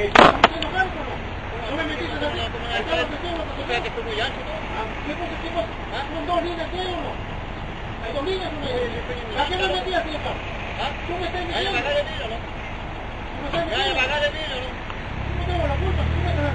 que estás metiendo manos o no. No me metiste a mí. ¿Tú crees que estoy muy ancho, no? ¿Qué pasa? ¿Son dos líneas aquí o no? ¿Hay dos líneas o no hay? ¿A qué me metí así, papá? ¿Tú me estás metiendo? ¿Hay que pagar el vidrio, no? ¿Tú me estás metiendo? ¿Hay que pagar el vidrio, no? Yo no tengo la culpa.